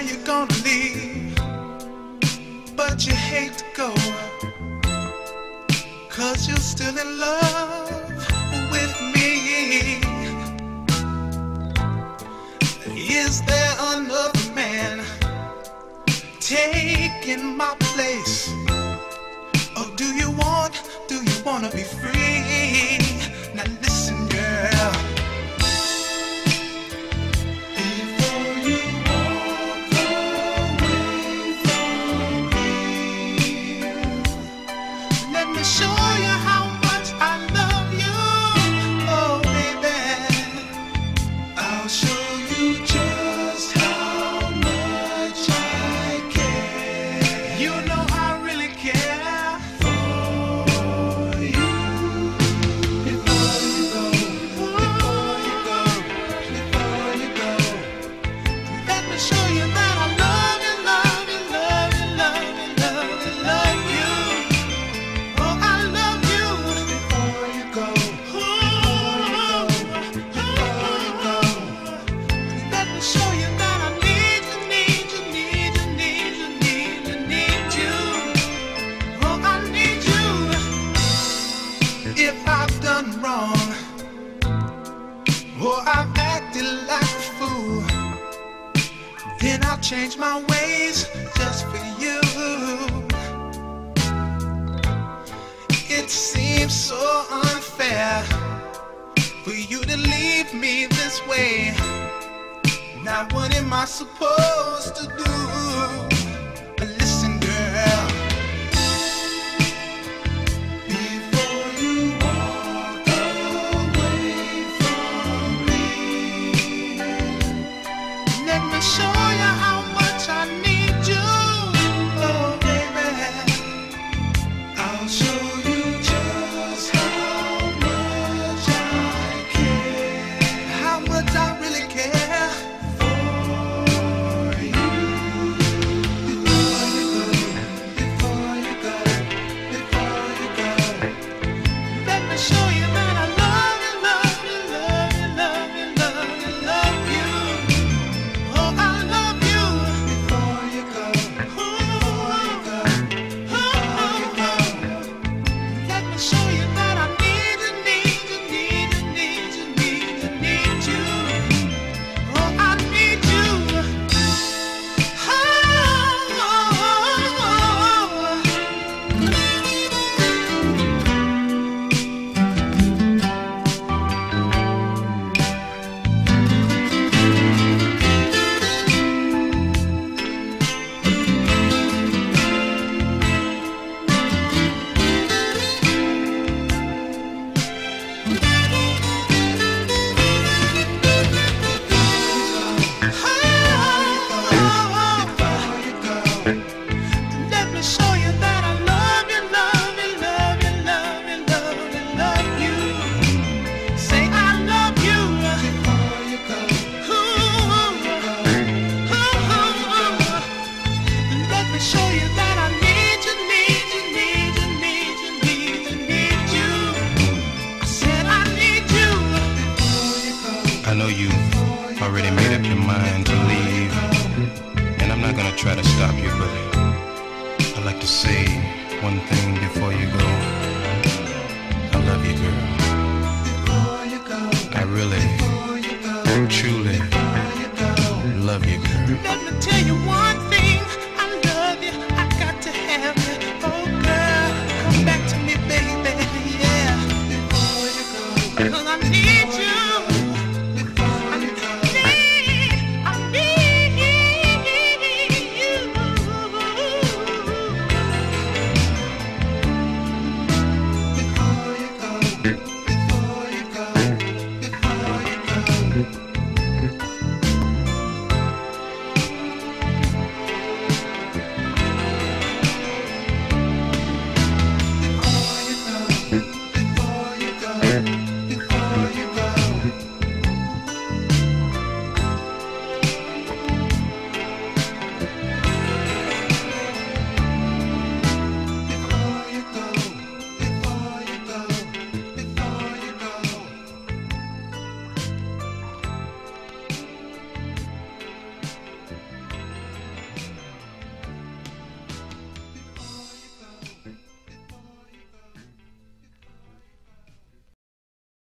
you're gonna leave, but you hate to go, 'cause you're still in love with me. Is there another man taking my place? Or do you wanna be free? Now listen, girl. Before you walk away from me, let me show you how much I love you. Oh, baby, I'll show you just how much I care. You know I really care for you. Before you go, let me show you that I love you, love you, love you, love you, love you, love you. Oh, I love you. Before you go, let me show you that I need you, need you, need you, need you, need you, need you. Oh, I need you. If I've done wrong, or I've acted like a fool, then I'll change my ways just for you. It seems so unfair for you to leave me this way. Now what am I supposed to do? But listen, girl, before you walk away from me, let me show you how much I need you. Oh, baby, I'll show you just how much I care, how much I really care for you. Before you go, before you go, before you go, let me show you that I love you, love you, love you, love you, love you, love you. Oh, I love you. Before you go, before you go, before you go, let me show you that I need you, need you, need you, need you, need you, need you. Oh, I need you. Let me show you that I love you, love you, love you, love you, love you, love you. Say I love you. Before you go, let me show you that I need you, need you, need you, need you, need you, need you. I said I need you. Before you go, I know you already made up your mind to leave, and I'm not gonna try to stop you, but I'd like to say one thing before you go. I love you, girl. before you go, I really, before you go, truly